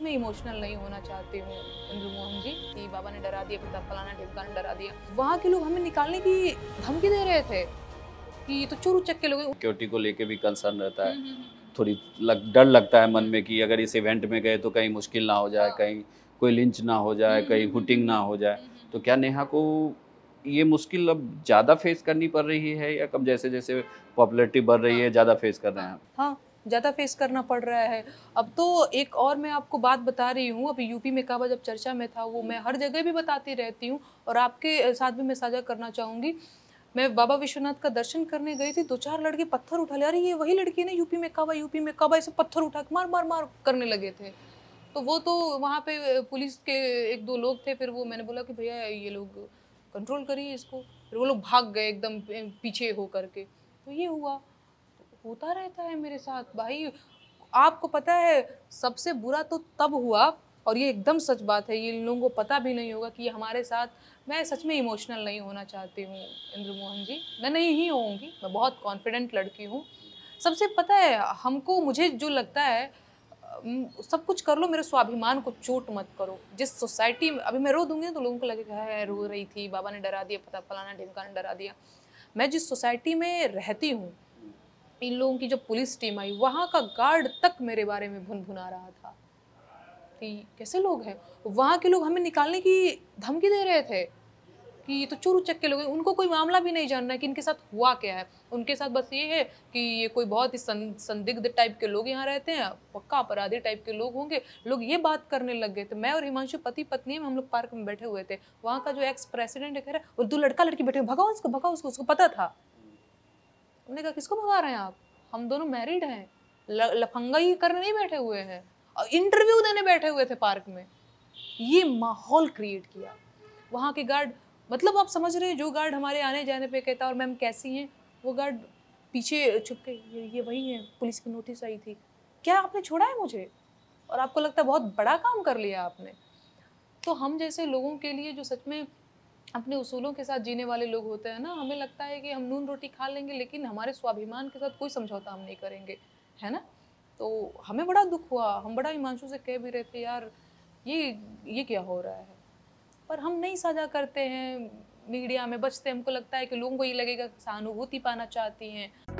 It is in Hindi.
में इमोशनल नहीं होना चाहती हूँ इंद्र मोहन जी कि बाबा ने डरा दिया, पिता फलाना ढिमकाना डरा दिया। वहाँ के लोग हमें निकालने की धमकी दे रहे थे कि ये तो चोर उचक्के के लोग हैं। सिक्योरिटी को लेके भी कंसर्न रहता है, थोड़ी डर लगता है मन में कि अगर इस इवेंट में गए तो कहीं मुश्किल ना हो जाए, कहीं कोई लिंच ना हो जाए, कहीं हुटिंग ना हो जाए। तो क्या नेहा को ये मुश्किल अब ज़्यादा फेस करनी पड़ रही है या कब जैसे जैसे पॉपुलैरिटी बढ़ रही है ज़्यादा फेस कर रहे हैं? हाँ, ज़्यादा फेस करना पड़ रहा है। अब तो एक और मैं आपको बात बता रही हूँ, अभी यूपी में काबा जब चर्चा में था, वो मैं हर जगह भी बताती रहती हूँ और आपके साथ भी मैं साझा करना चाहूँगी। मैं बाबा विश्वनाथ का दर्शन करने गई थी, 2-4 लड़के पत्थर उठा ले, अरे ये वही लड़की है ना यूपी में काबा, ऐसे पत्थर उठा के मार, मार, मार करने लगे थे। तो वो तो वहाँ पे पुलिस के 1-2 लोग थे, फिर वो मैंने बोला कि भैया ये लोग कंट्रोल करिए इसको। फिर वो लोग भाग गए एकदम पीछे हो करके। तो ये हुआ। होता रहता है मेरे साथ भाई। आपको पता है सबसे बुरा तो तब हुआ, और ये एकदम सच बात है, ये इन लोगों को पता भी नहीं होगा कि ये हमारे साथ, मैं सच में इमोशनल नहीं होना चाहती हूँ इंद्र मोहन जी, मैं नहीं ही होऊंगी, मैं बहुत कॉन्फिडेंट लड़की हूँ। सबसे पता है हमको, मुझे जो लगता है सब कुछ कर लो, मेरे स्वाभिमान को चोट मत करो। जिस सोसाइटी में अभी मैं रो दूंगी तो लोगों को लगेगा है रो रही थी, बाबा ने डरा दिया, पता फलाना ढिमकाना डरा दिया। मैं जिस सोसाइटी में रहती हूँ, इन लोगों की जब पुलिस टीम आई, वहां का गार्ड तक मेरे बारे में भुनभुना रहा था कि कैसे लोग हैं। वहां के लोग हमें निकालने की धमकी दे रहे थे कि ये तो चोर उचक्के लोग हैं। उनको कोई मामला भी नहीं जानना है कि इनके साथ हुआ क्या है। उनके साथ बस ये है कि ये कोई बहुत ही संदिग्ध टाइप के लोग यहाँ रहते हैं, पक्का अपराधी टाइप के लोग होंगे। लोग ये बात करने लग गए थे। मैं और हिमांशु पति पत्नी में हम लोग पार्क में बैठे हुए थे। वहाँ का जो एक्स प्रेसिडेंट है, कह रहा है वो 2 लड़का लड़की बैठे, भगाओ उसको, भगाओ उसको। उसको पता था। हमने कहा किसको भगा रहे हैं आप, हम दोनों मैरिड हैं, लफंगा ही करने नहीं बैठे हुए हैं, और इंटरव्यू देने बैठे हुए थे पार्क में। ये माहौल क्रिएट किया वहाँ के गार्ड। मतलब आप समझ रहे हैं, जो गार्ड हमारे आने जाने पे कहता और मैम कैसी हैं, वो गार्ड पीछे छुप के ये वही है, पुलिस की नोटिस आई थी, क्या आपने छोड़ा है मुझे, और आपको लगता है बहुत बड़ा काम कर लिया आपने। तो हम जैसे लोगों के लिए, जो सच में अपने उसूलों के साथ जीने वाले लोग होते हैं ना, हमें लगता है कि हम नून रोटी खा लेंगे, लेकिन हमारे स्वाभिमान के साथ कोई समझौता हम नहीं करेंगे, है ना। तो हमें बड़ा दुख हुआ, हम बड़ा हिमांशु से कह भी रहे थे यार ये क्या हो रहा है, पर हम नहीं साझा करते हैं, मीडिया में बचते हैं। हमको लगता है कि लोगों को ये लगेगा सहानुभूति पाना चाहती हैं।